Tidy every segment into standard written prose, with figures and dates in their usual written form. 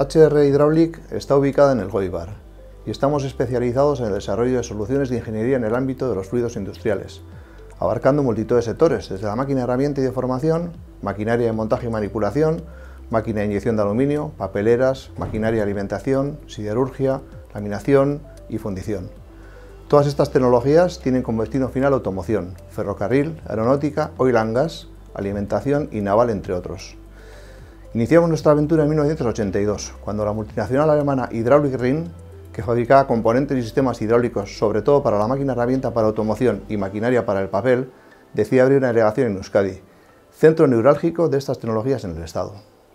HR Hydraulic está ubicada en el Goibar y estamos especializados en el desarrollo de soluciones de ingeniería en el ámbito de los fluidos industriales, abarcando multitud de sectores, desde la máquina herramienta y de formación, maquinaria de montaje y manipulación, máquina de inyección de aluminio, papeleras, maquinaria de alimentación, siderurgia, laminación y fundición. Todas estas tecnologías tienen como destino final automoción, ferrocarril, aeronáutica, oil and gas, alimentación y naval, entre otros. Iniciamos nuestra aventura en 1982, cuando la multinacional alemana Hydraulic Ring, que fabricaba componentes y sistemas hidráulicos sobre todo para la máquina herramienta para automoción y maquinaria para el papel, decide abrir una delegación en Euskadi, centro neurálgico de estas tecnologías en el Estado.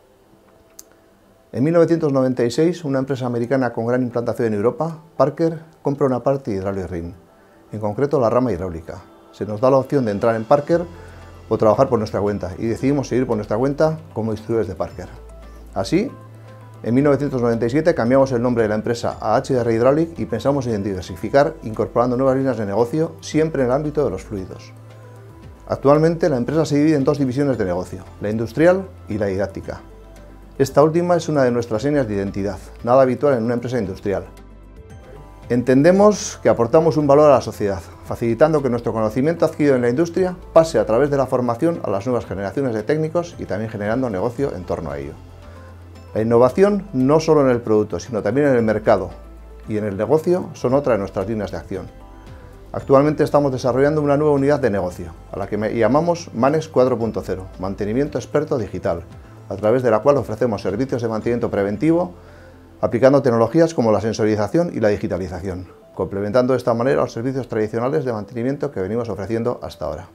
En 1996, una empresa americana con gran implantación en Europa, Parker, compra una parte de Hydraulic Ring, en concreto la rama hidráulica. Se nos da la opción de entrar en Parker o trabajar por nuestra cuenta, y decidimos seguir por nuestra cuenta como distribuidores de Parker. Así, en 1997 cambiamos el nombre de la empresa a HR Hydraulic y pensamos en diversificar, incorporando nuevas líneas de negocio, siempre en el ámbito de los fluidos. Actualmente la empresa se divide en dos divisiones de negocio, la industrial y la didáctica. Esta última es una de nuestras señas de identidad, nada habitual en una empresa industrial. Entendemos que aportamos un valor a la sociedad, facilitando que nuestro conocimiento adquirido en la industria pase a través de la formación a las nuevas generaciones de técnicos y también generando negocio en torno a ello. La innovación, no solo en el producto, sino también en el mercado y en el negocio, son otra de nuestras líneas de acción. Actualmente estamos desarrollando una nueva unidad de negocio, a la que llamamos Manex 4.0, Mantenimiento Experto Digital, a través de la cual ofrecemos servicios de mantenimiento preventivo, aplicando tecnologías como la sensorización y la digitalización, complementando de esta manera los servicios tradicionales de mantenimiento que venimos ofreciendo hasta ahora.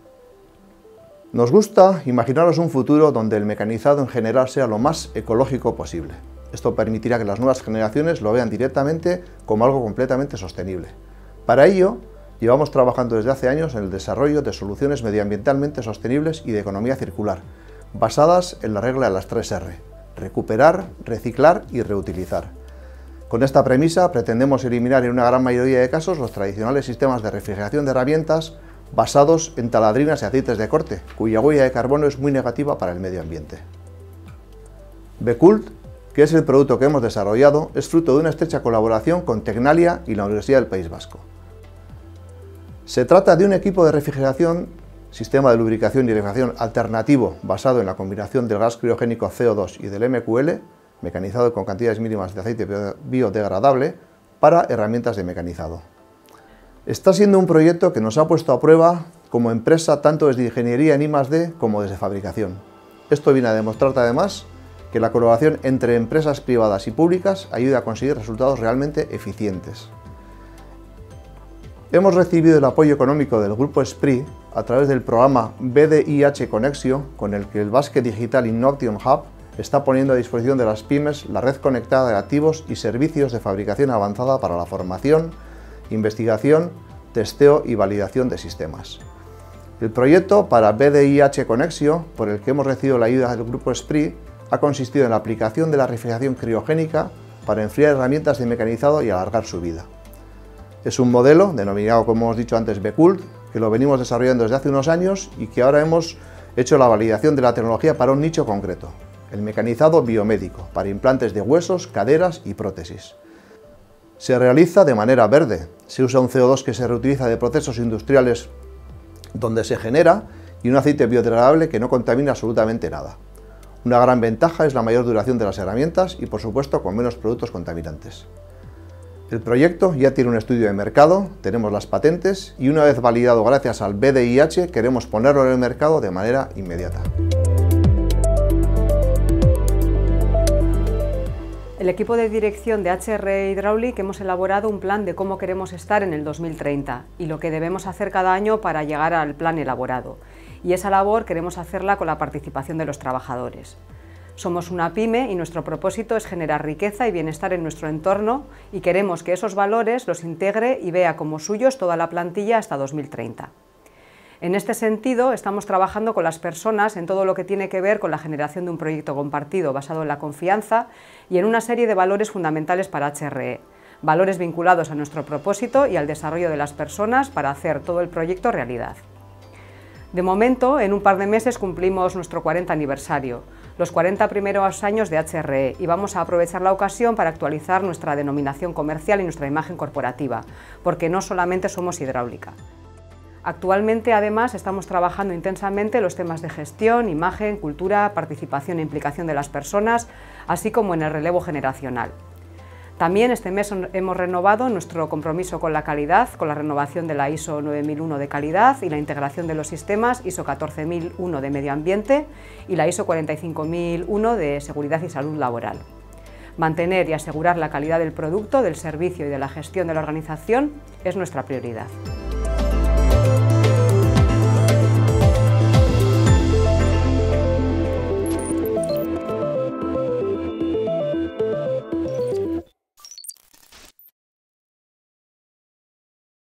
Nos gusta imaginaros un futuro donde el mecanizado en general sea lo más ecológico posible. Esto permitirá que las nuevas generaciones lo vean directamente como algo completamente sostenible. Para ello, llevamos trabajando desde hace años en el desarrollo de soluciones medioambientalmente sostenibles y de economía circular, basadas en la regla de las 3R: recuperar, reciclar y reutilizar. Con esta premisa pretendemos eliminar en una gran mayoría de casos los tradicionales sistemas de refrigeración de herramientas basados en taladrinas y aceites de corte, cuya huella de carbono es muy negativa para el medio ambiente. Bekult, que es el producto que hemos desarrollado, es fruto de una estrecha colaboración con Tecnalia y la Universidad del País Vasco. Se trata de un equipo de refrigeración, sistema de lubricación y refrigeración alternativo basado en la combinación del gas criogénico CO2 y del MQL, mecanizado con cantidades mínimas de aceite biodegradable, para herramientas de mecanizado. Está siendo un proyecto que nos ha puesto a prueba como empresa tanto desde ingeniería en I+D como desde fabricación. Esto viene a demostrar además que la colaboración entre empresas privadas y públicas ayuda a conseguir resultados realmente eficientes. Hemos recibido el apoyo económico del Grupo SPRI a través del programa BDIH Conexio, con el que el Basque Digital Innovation Hub está poniendo a disposición de las pymes la red conectada de activos y servicios de fabricación avanzada para la formación, investigación, testeo y validación de sistemas. El proyecto para BDIH Conexio, por el que hemos recibido la ayuda del Grupo SPRI, ha consistido en la aplicación de la refrigeración criogénica para enfriar herramientas de mecanizado y alargar su vida. Es un modelo, denominado, como hemos dicho antes, Bekult, que lo venimos desarrollando desde hace unos años y que ahora hemos hecho la validación de la tecnología para un nicho concreto, el mecanizado biomédico, para implantes de huesos, caderas y prótesis. Se realiza de manera verde, se usa un CO2 que se reutiliza de procesos industriales donde se genera y un aceite biodegradable que no contamina absolutamente nada. Una gran ventaja es la mayor duración de las herramientas y, por supuesto, con menos productos contaminantes. El proyecto ya tiene un estudio de mercado, tenemos las patentes y una vez validado gracias al BDIH queremos ponerlo en el mercado de manera inmediata. El equipo de dirección de HR Hydraulic hemos elaborado un plan de cómo queremos estar en el 2030 y lo que debemos hacer cada año para llegar al plan elaborado. Y esa labor queremos hacerla con la participación de los trabajadores. Somos una pyme y nuestro propósito es generar riqueza y bienestar en nuestro entorno y queremos que esos valores los integre y vea como suyos toda la plantilla hasta 2030. En este sentido, estamos trabajando con las personas en todo lo que tiene que ver con la generación de un proyecto compartido basado en la confianza y en una serie de valores fundamentales para HRE, valores vinculados a nuestro propósito y al desarrollo de las personas para hacer todo el proyecto realidad. De momento, en un par de meses cumplimos nuestro 40 aniversario, los 40 primeros años de HRE y vamos a aprovechar la ocasión para actualizar nuestra denominación comercial y nuestra imagen corporativa, porque no solamente somos hidráulica. Actualmente, además, estamos trabajando intensamente los temas de gestión, imagen, cultura, participación e implicación de las personas, así como en el relevo generacional. También este mes hemos renovado nuestro compromiso con la calidad, con la renovación de la ISO 9001 de calidad y la integración de los sistemas ISO 14001 de medio ambiente y la ISO 45001 de seguridad y salud laboral. Mantener y asegurar la calidad del producto, del servicio y de la gestión de la organización es nuestra prioridad.